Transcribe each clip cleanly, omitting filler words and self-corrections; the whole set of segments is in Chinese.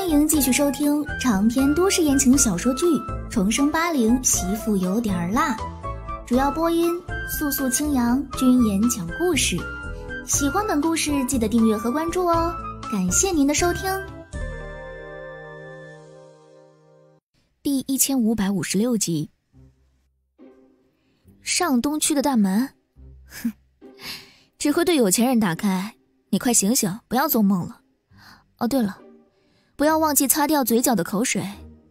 欢迎继续收听长篇都市言情小说剧《重生80媳妇有点辣》，主要播音素素清扬，君言讲故事。喜欢本故事记得订阅和关注哦，感谢您的收听。第1556集。上东区的大门，哼，只会对有钱人打开，你快醒醒，不要做梦了。哦，对了，不要忘记擦掉嘴角的口水。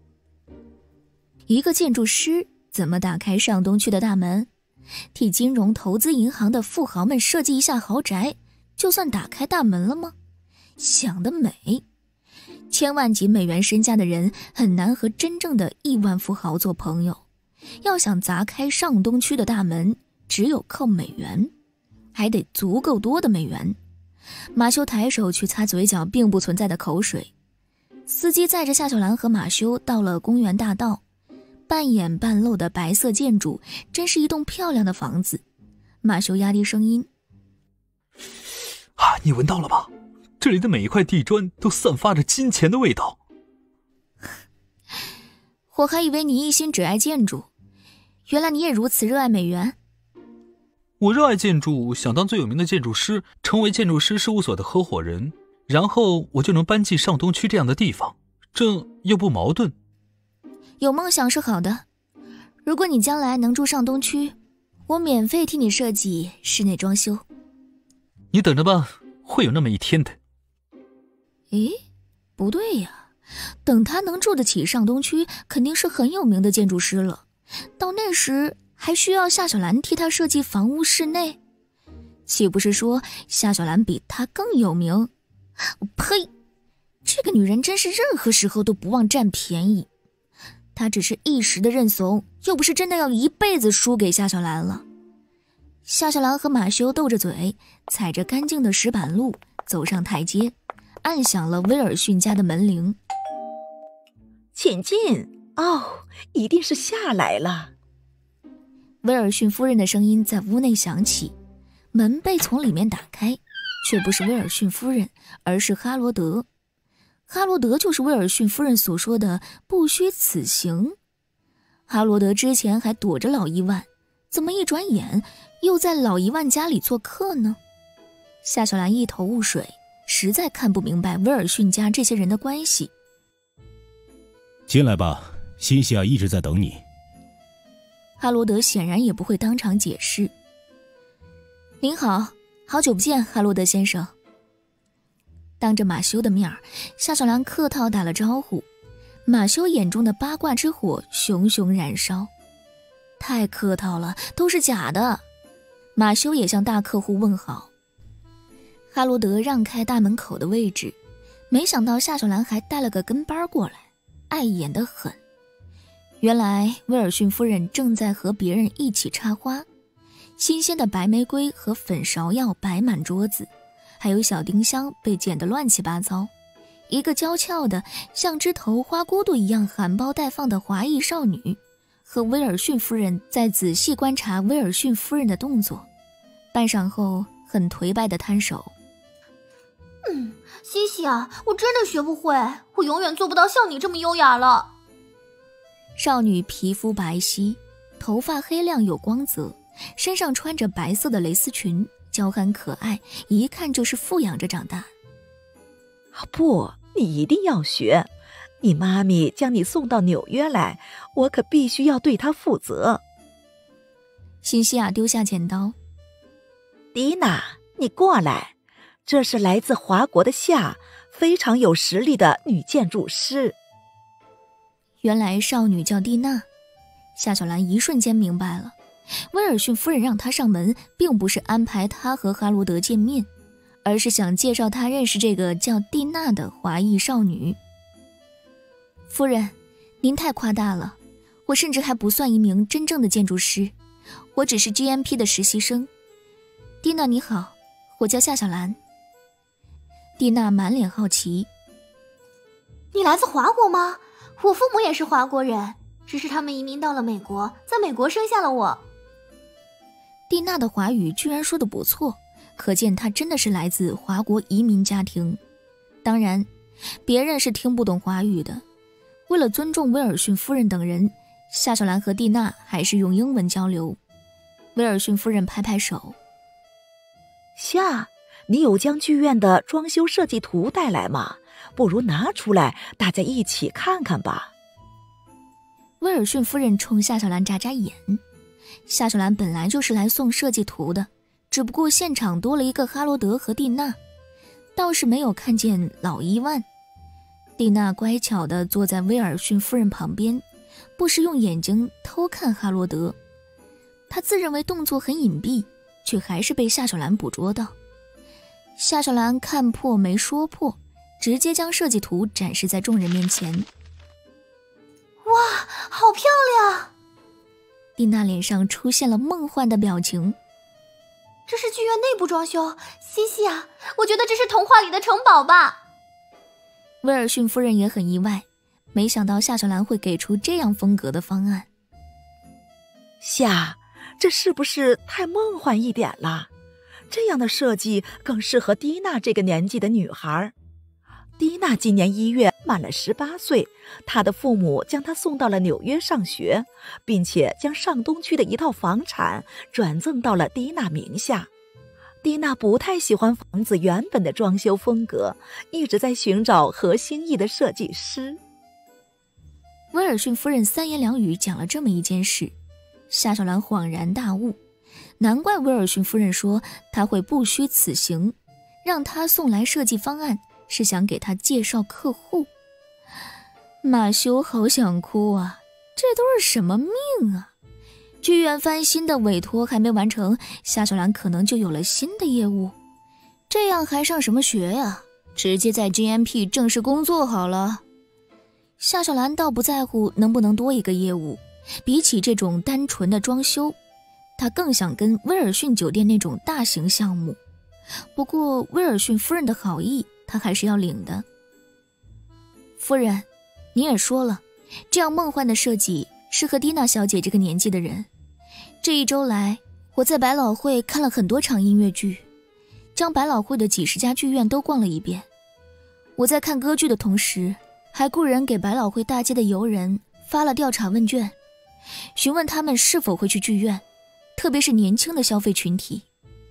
一个建筑师怎么打开上东区的大门？替金融投资银行的富豪们设计一下豪宅，就算打开大门了吗？想得美！千万级美元身价的人很难和真正的亿万富豪做朋友。要想砸开上东区的大门，只有靠美元，还得足够多的美元。马修抬手去擦嘴角并不存在的口水。司机载着夏小兰和马修到了公园大道，半掩半露的白色建筑，真是一栋漂亮的房子。马修压低声音： 你闻到了吧？这里的每一块地砖都散发着金钱的味道。 我还以为你一心只爱建筑，原来你也如此热爱美元。 我热爱建筑，想当最有名的建筑师，成为建筑师事务所的合伙人，然后我就能搬进上东区这样的地方，这又不矛盾。 有梦想是好的，如果你将来能住上东区，我免费替你设计室内装修。 你等着吧，会有那么一天的。 诶，不对呀，等他能住得起上东区，肯定是很有名的建筑师了。到那时还需要夏小兰替他设计房屋室内？岂不是说夏小兰比他更有名？呸！这个女人真是任何时候都不忘占便宜。她只是一时的认怂，又不是真的要一辈子输给夏小兰了。夏小兰和马修斗着嘴，踩着干净的石板路走上台阶，按响了威尔逊家的门铃。 请进。哦，一定是夏来了。 威尔逊夫人的声音在屋内响起，门被从里面打开，却不是威尔逊夫人，而是哈罗德。哈罗德就是威尔逊夫人所说的不虚此行。哈罗德之前还躲着老伊万，怎么一转眼又在老伊万家里做客呢？夏小兰一头雾水，实在看不明白威尔逊家这些人的关系。 进来吧，辛西娅一直在等你。 哈罗德显然也不会当场解释。您好，好久不见，哈罗德先生。当着马修的面，夏小兰客套打了招呼。马修眼中的八卦之火熊熊燃烧。太客套了，都是假的。马修也向大客户问好。哈罗德让开大门口的位置，没想到夏小兰还带了个跟班过来，碍眼得很。原来威尔逊夫人正在和别人一起插花，新鲜的白玫瑰和粉芍药摆满桌子，还有小丁香被剪得乱七八糟。一个娇俏的像只头花骨朵一样含苞待放的华裔少女，和威尔逊夫人在仔细观察威尔逊夫人的动作，半晌后很颓败地摊手。 西西啊，我真的学不会，我永远做不到像你这么优雅了。 少女皮肤白皙，头发黑亮有光泽，身上穿着白色的蕾丝裙，娇憨可爱，一看就是富养着长大。 不，你一定要学。你妈咪将你送到纽约来，我可必须要对她负责。 辛西娅丢下剪刀。 迪娜，你过来，这是来自华国的夏，非常有实力的女建筑师。 原来少女叫蒂娜。夏小兰一瞬间明白了，威尔逊夫人让她上门，并不是安排她和哈罗德见面，而是想介绍她认识这个叫蒂娜的华裔少女。夫人，您太夸大了，我甚至还不算一名真正的建筑师，我只是 GMP 的实习生。蒂娜你好，我叫夏小兰。蒂娜满脸好奇。 你来自华国吗？我父母也是华国人，只是他们移民到了美国，在美国生下了我。 蒂娜的华语居然说得不错，可见她真的是来自华国移民家庭。当然， 别人是听不懂华语的。为了尊重威尔逊夫人等人，夏小兰和蒂娜还是用英文交流。威尔逊夫人拍拍手： 夏，你有将剧院的装修设计图带来吗？不如拿出来，大家一起看看吧。 威尔逊夫人冲夏小兰眨眨眼。夏小兰本来就是来送设计图的，只不过现场多了一个哈罗德和蒂娜，倒是没有看见老伊万。蒂娜乖巧地坐在威尔逊夫人旁边，不时用眼睛偷看哈罗德。她自认为动作很隐蔽，却还是被夏小兰捕捉到。夏小兰看破没说破，直接将设计图展示在众人面前。 哇，好漂亮！ 蒂娜脸上出现了梦幻的表情。 这是剧院内部装修，西西啊，我觉得这是童话里的城堡吧。 威尔逊夫人也很意外，没想到夏小兰会给出这样风格的方案。 夏，这是不是太梦幻一点了？这样的设计更适合蒂娜这个年纪的女孩。蒂娜今年1月满了18岁，她的父母将她送到了纽约上学，并且将上东区的一套房产转赠到了蒂娜名下。蒂娜不太喜欢房子原本的装修风格，一直在寻找合心意的设计师。 威尔逊夫人三言两语讲了这么一件事，夏小兰恍然大悟，难怪威尔逊夫人说她会不虚此行，让她送来设计方案是想给她介绍客户。马修好想哭啊，这都是什么命啊！剧院翻新的委托还没完成，夏小兰可能就有了新的业务，这样还上什么学呀？直接在 GMP 正式工作好了。夏小兰倒不在乎能不能多一个业务，比起这种单纯的装修，她更想跟威尔逊酒店那种大型项目。不过威尔逊夫人的好意，她还是要领的。夫人，你也说了，这样梦幻的设计适合蒂娜小姐这个年纪的人。这1周来，我在百老汇看了很多场音乐剧，将百老汇的几十家剧院都逛了一遍。我在看歌剧的同时，还雇人给百老汇大街的游人发了调查问卷，询问他们是否会去剧院，特别是年轻的消费群体。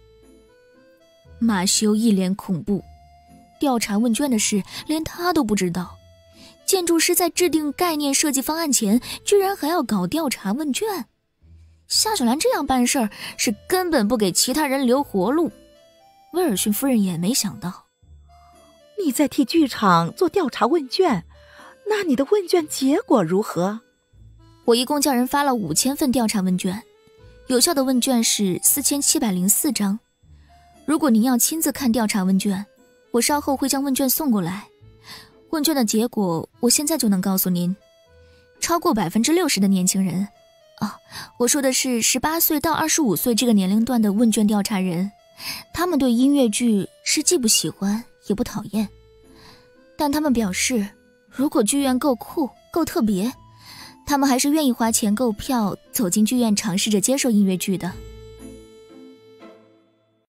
马修一脸恐怖，调查问卷的事连他都不知道。建筑师在制定概念设计方案前，居然还要搞调查问卷。夏小兰这样办事儿是根本不给其他人留活路。威尔逊夫人也没想到。 你在替剧场做调查问卷，那你的问卷结果如何？ 我一共叫人发了5000份调查问卷，有效的问卷是4704张。如果您要亲自看调查问卷，我稍后会将问卷送过来。问卷的结果我现在就能告诉您，超过60%的年轻人，我说的是18岁到25岁这个年龄段的问卷调查人，他们对音乐剧是既不喜欢也不讨厌，但他们表示，如果剧院够酷够特别，他们还是愿意花钱购票走进剧院尝试着接受音乐剧的。